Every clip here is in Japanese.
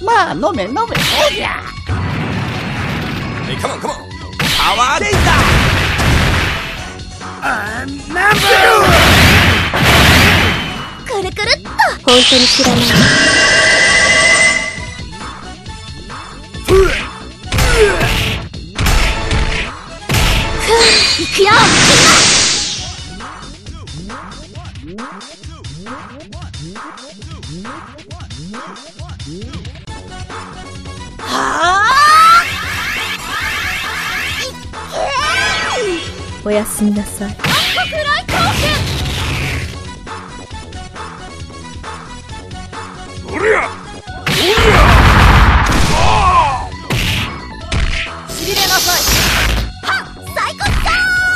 まあ飲め飲め。おりゃ。 Hey, come on, come on. パワーレイザー。ナンバー。 くるくるっと。本当に知らない。行くよ。はあ。おやすみなさい。暗い光線。 おりゃ。 しびれなさい。はっ、サイコスター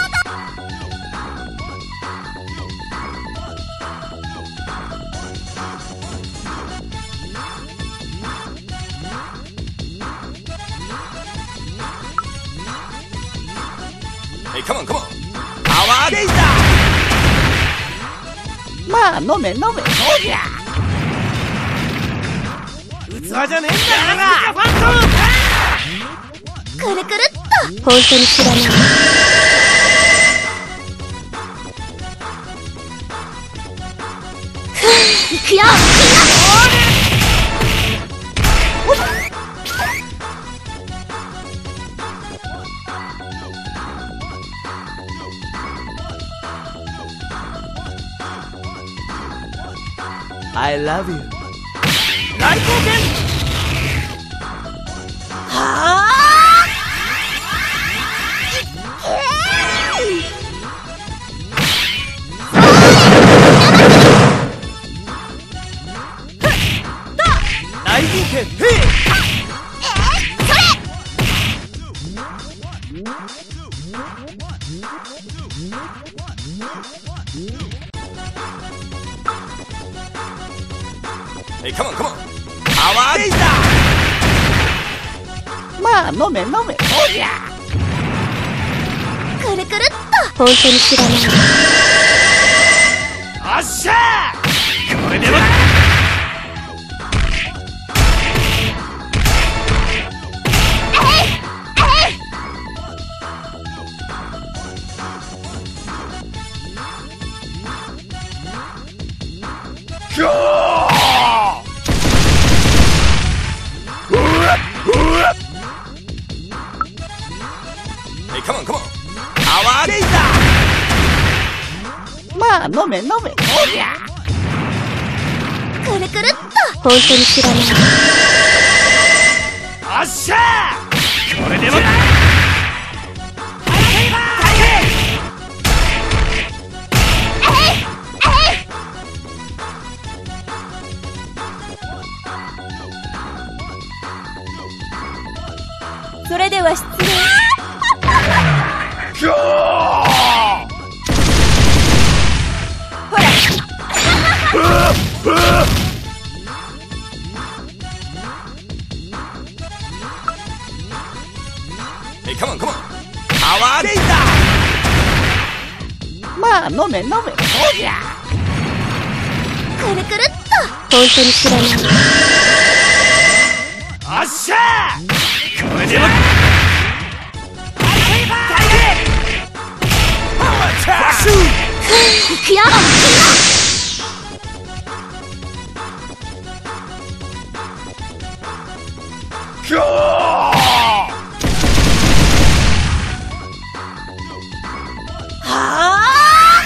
Hey, come on, come on. パワーレイザー。 まあ飲め飲め。おりゃ。 器じゃねえんだからファントム。 くるくるっと。本当に知らない。行くよ。 I love you。 大貢献。 はあ。 大貢献。 それ。 Hey, come on, come on. パワーレイザー。 まあ飲め飲め。おりゃ。 くるくるっと。本当に知らない。 おっしゃー。これでも。Hey, come on, come on. パワーレイザー。 まあ飲め飲め。おりゃ。 くるくるっと。本当に知らない。 おっしゃー。これでも。 それでは失礼。ほら。 Hey, come on, come on. パワーレイザー。 まあ飲め飲め。おりゃ。 くるくるっと。本当に知らない。 おっしゃー。これでも。 行くよ。はあ。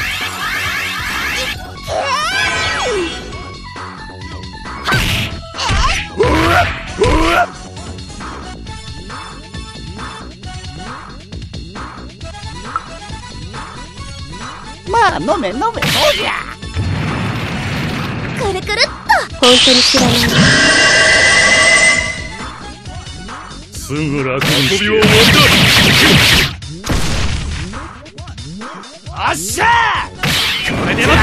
まあ飲め飲め。おりゃ。 くるくるっと。本当に知らない。 すぐ楽にして遊びは終わりだ。 おっしゃー。これでも。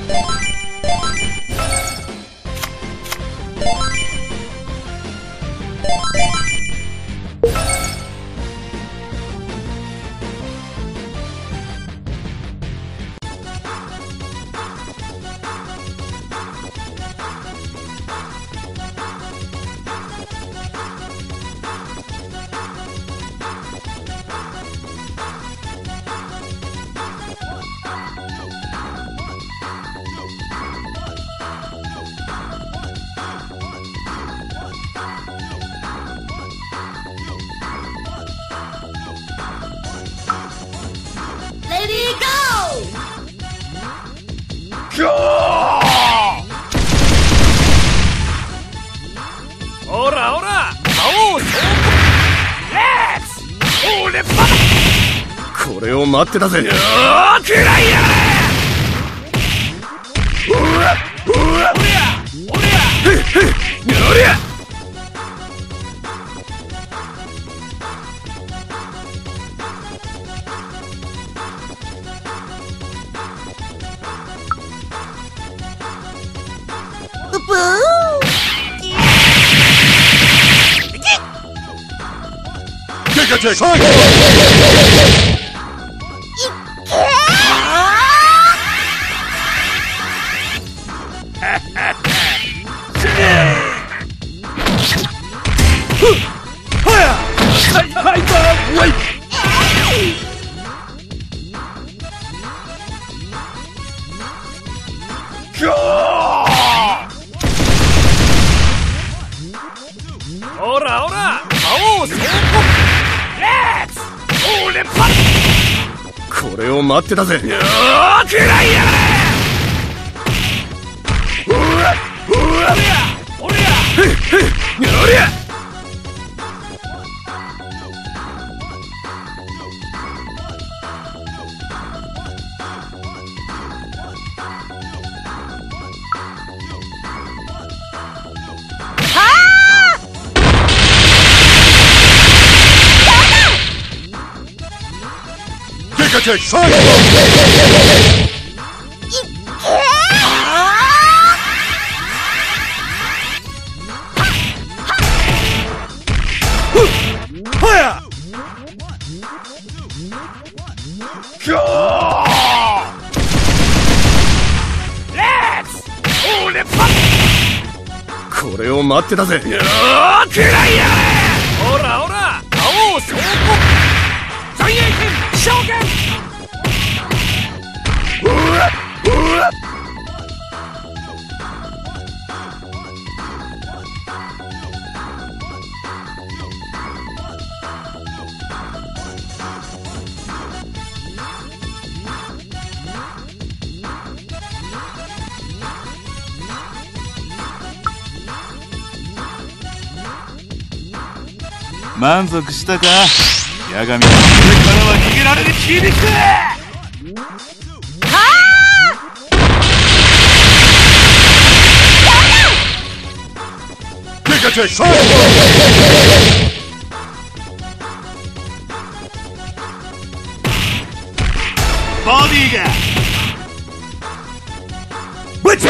オラオラ青そうレッツオーレッパこれを待ってたぜ。よーくらいやおらおらおりゃおりゃへっへっおりゃオラオラ青そうレッツオーレッパこれを待ってたぜ。よーくらいやおらおらおりゃへっへっおりゃこれを待ってたぜ。よーくらいやオラオラ青そう残影剣召喚うわうわ満足したか八神。これからは逃げられる響く。ボディがブッチボー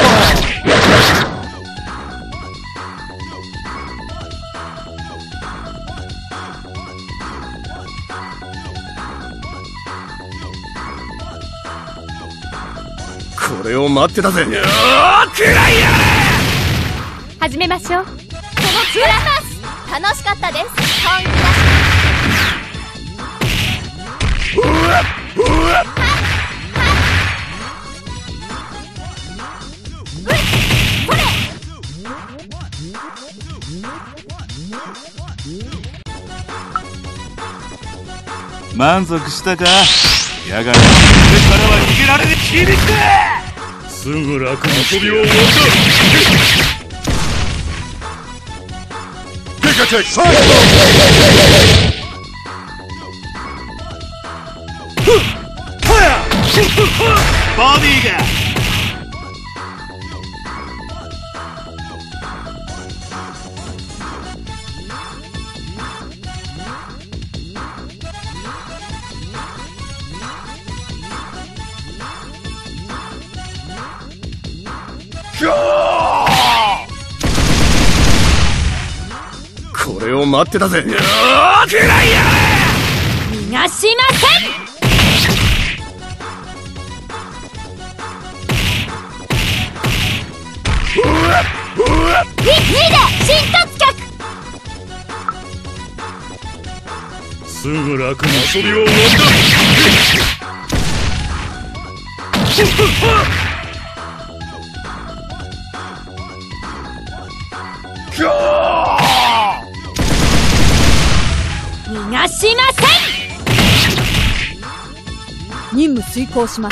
これを待ってたぜ。よーくらいや始めましょう。その力楽しかったです。本気出しうわうわ満足したか八神。これからは逃げられる響く。 すぐ楽に遊びを終わったボディがこれを待ってたぜ。くらいや逃がしません。2で新突脚。 すぐ楽に遊びを終わ逃がしません。任務遂行します。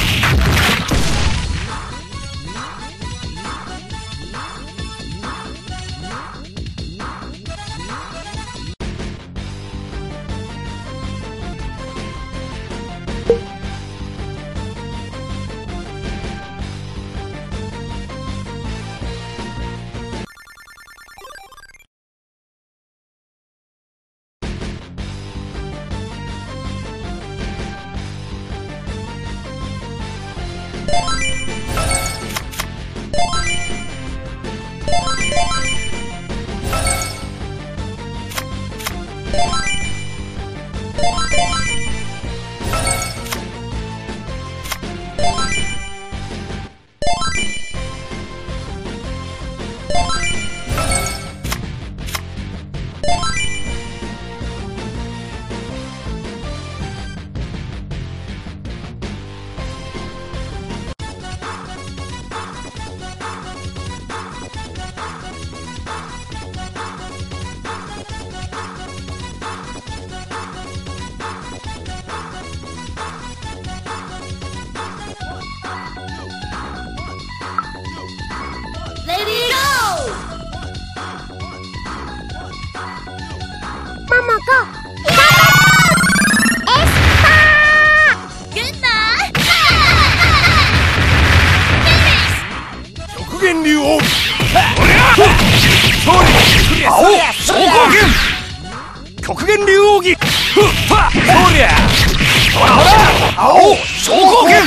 極限竜王儀。ふっはそりゃほらほら青昇降拳。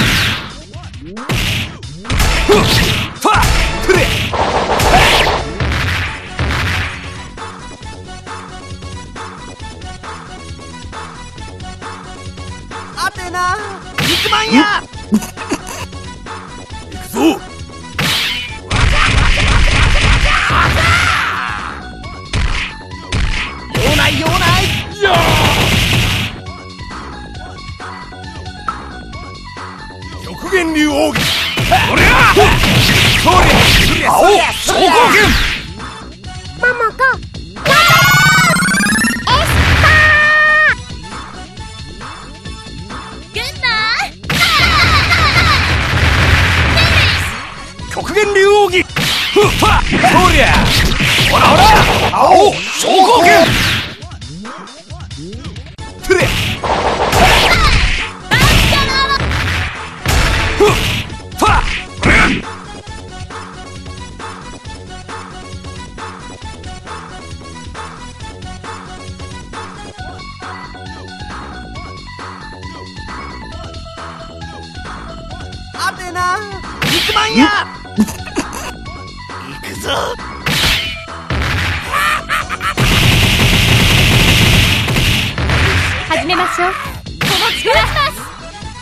ふっはくれ。 アテナ肉まんや。 行くぞ。 用ない用ない。 極限竜王儀。これはそりゃ青昇降拳。 ママが極限竜王儀。ふっはそりゃほらほら青昇降拳。くれ。ふっはアテナ肉まんや。 行くぞ。 始めましょう。この力ます。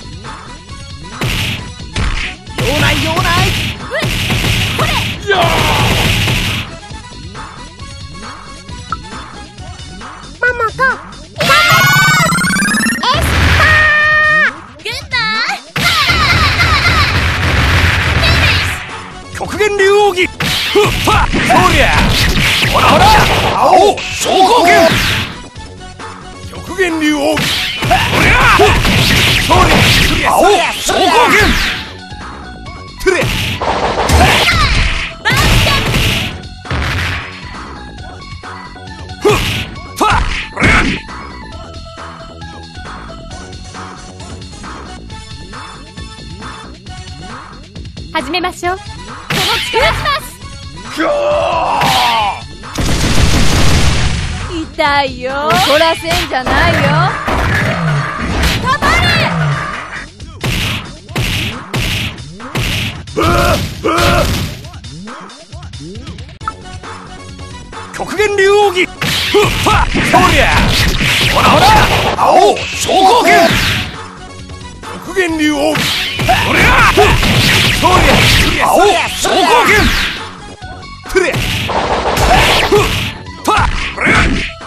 用ない用ない。 これママが極限竜王儀。ふっはそりゃほらほら青昇降拳。極限竜王儀。こりゃそりゃ青昇降拳。くれ。ふっは始めましょう。この力ます。痛いよ。怒らせんじゃないよ。たまれ。 極限竜奥義。ふっはっそりゃほらほら青昇降拳。極限竜奥義。そりゃそりゃ青昇降拳。ふれふっはっこれ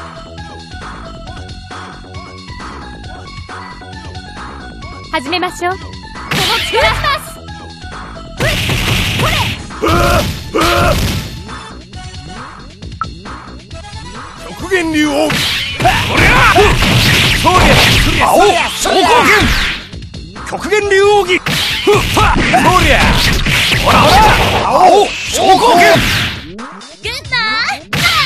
始めましょう。この力します。これ極限竜奥義。こりゃそりゃ青昇降拳。極限竜奥義。ふっはそりゃほらほら青昇降拳。 グッバイ。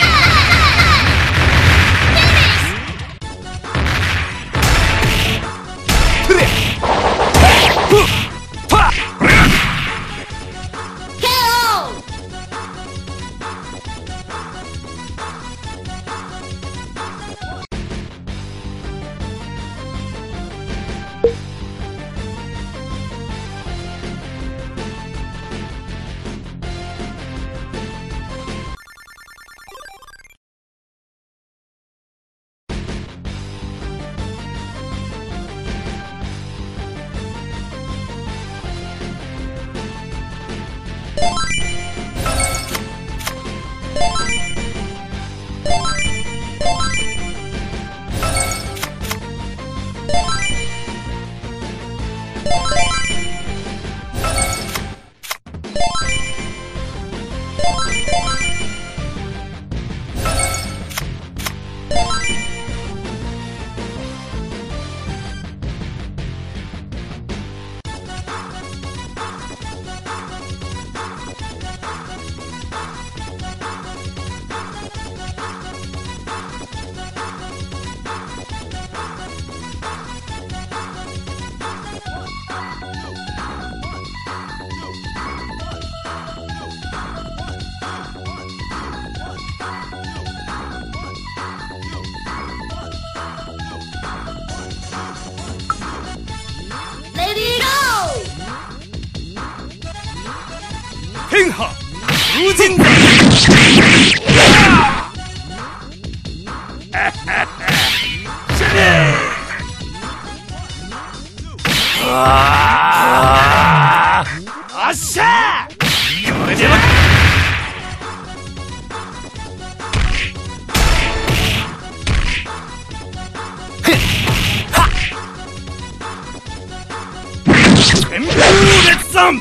ふれふっはこれ天下風神だ。あっしゃーこれでは旋風列山。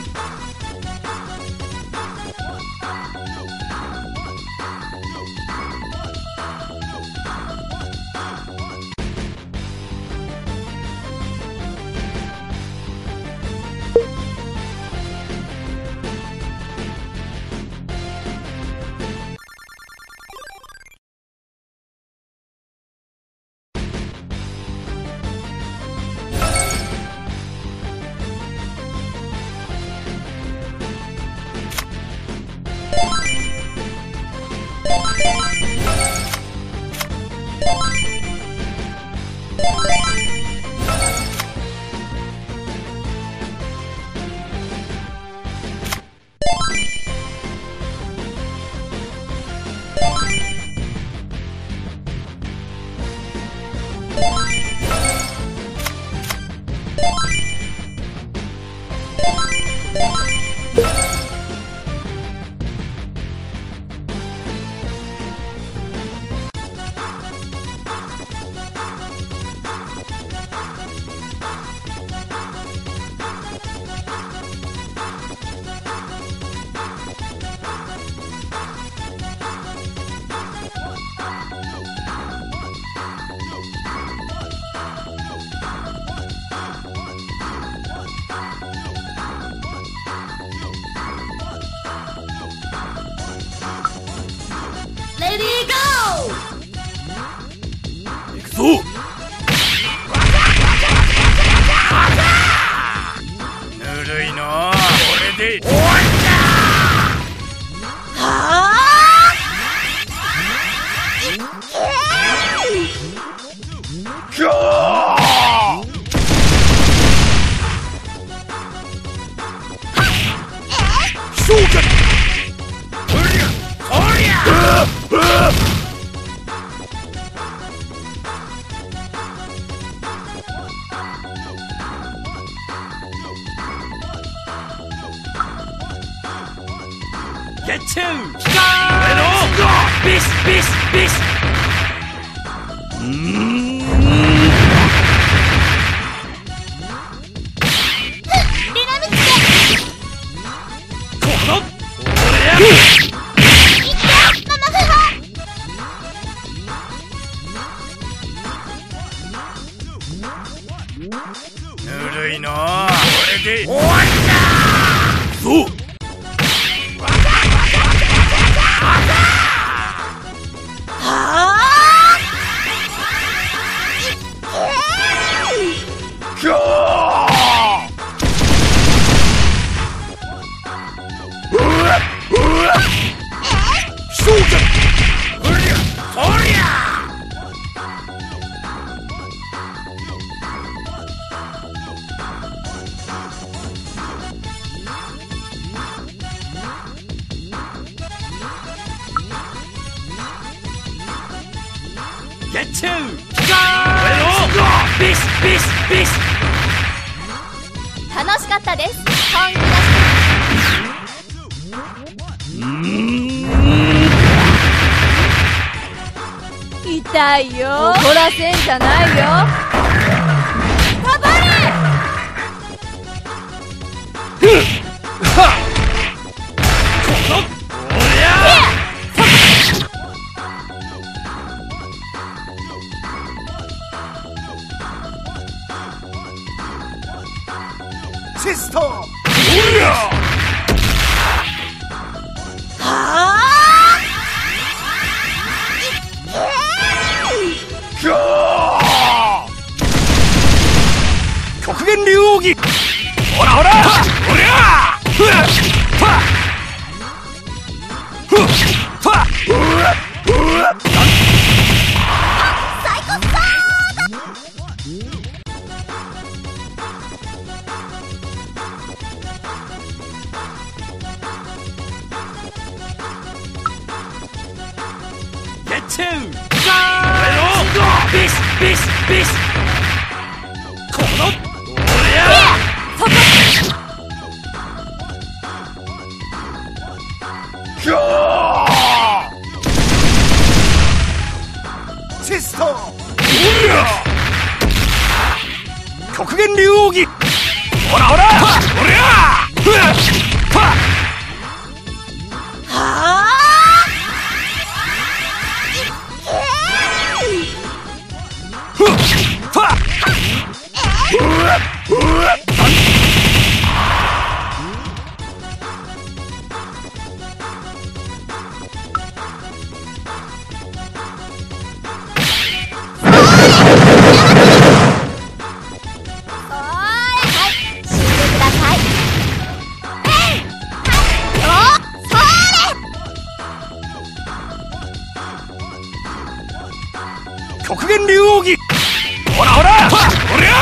行くぞ。ぬるいのこれで終わりだ。はあ召喚。おりゃゲッチュービスビスビスぬるいのこれで終わりだぞゲッチュービスビスビス楽しかったです。本気出し痛いよ。怒らせんじゃないよ。パパレシストは極限竜奥義ほらほらおりゃゲッチュービスビスビスこのおりゃシスト極限竜奥義ほらほらおりゃ極限竜奥義ほらほらおりゃ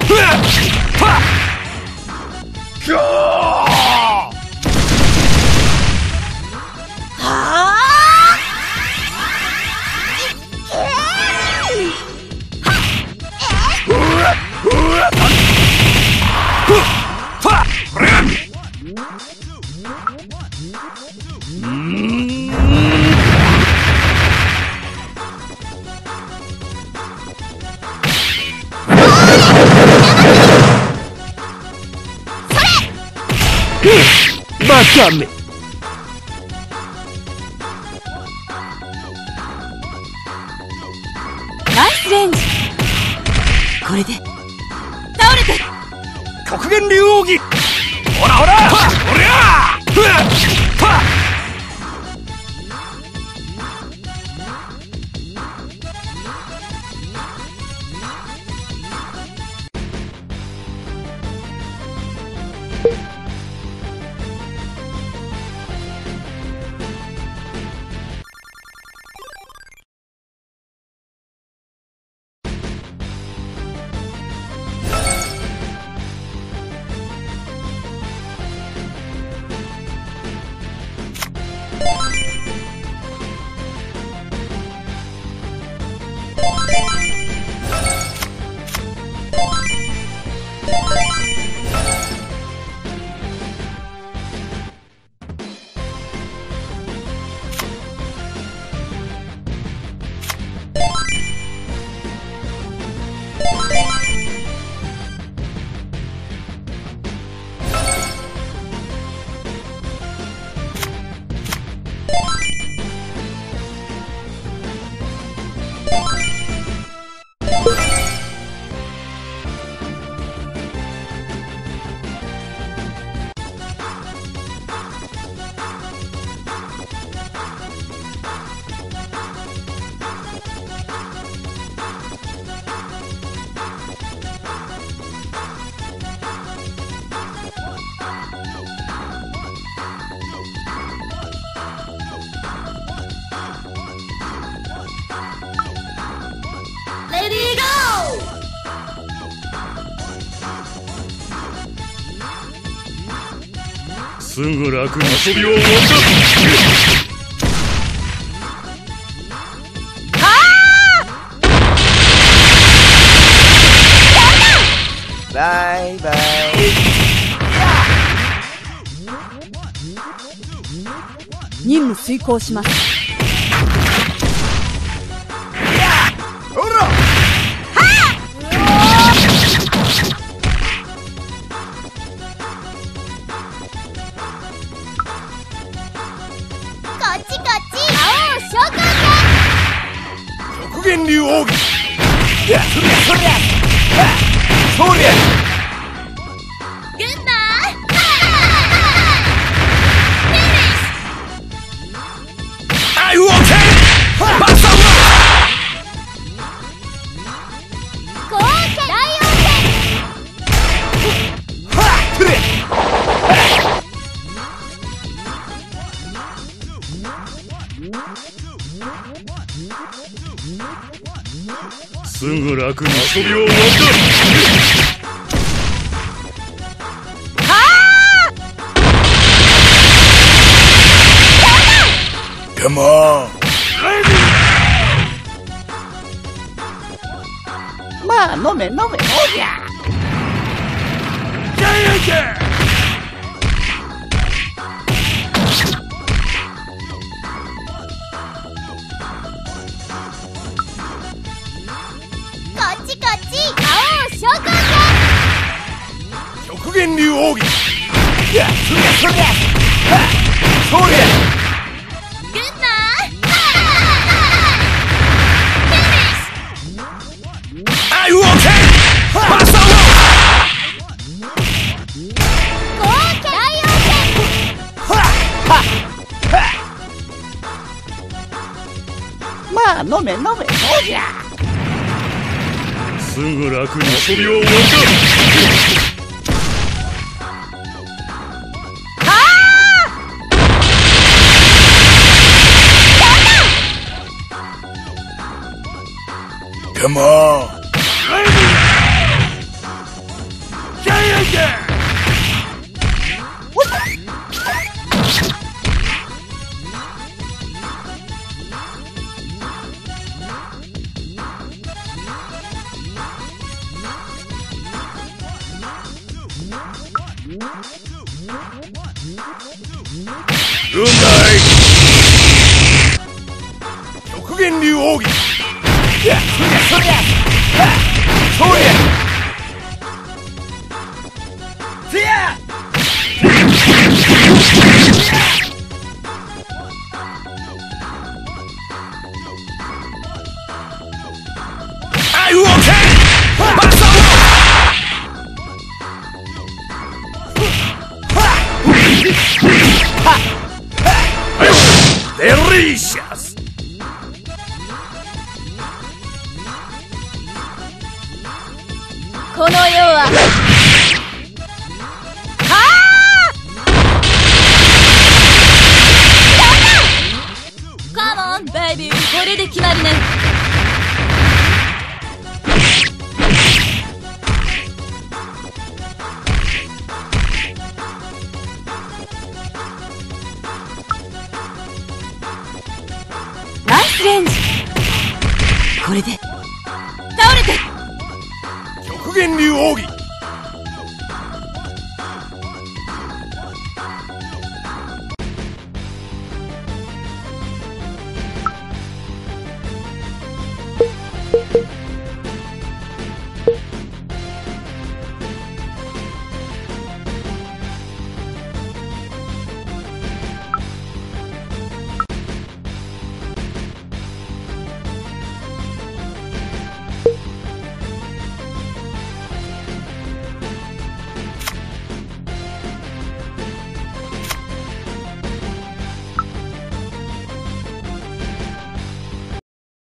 バカめナイスレンジ。これで倒れて極限竜奥義ほらほらおりゃすぐ楽に遊びを終わった。 バイバイ。 任務遂行します。 ほら。 こっちこっち。青召喚極限流奥義。 そりゃそりゃ。そりゃ。 軍馬 I will takeバサワ豪華ライオンはっくれ。 すぐ楽に遊びを終わった。 Come on! まあ飲め飲め。おりゃ。 こっちこっち。青召喚極限流奥義。 そりゃそりゃ。そりゃ。 軍馬 I will take バサワ豪華ライオンまあ飲め飲め。おりゃ。 すぐ楽に遊びを終わった。 Come on! 軍隊極限流奥義。 そりゃそりゃ。そりゃ。せや。 I will take バサワデリシャス。 この世はカモンベイビー。これで決まりね。ナイスレンジ。これで倒れて。 極限流奥義。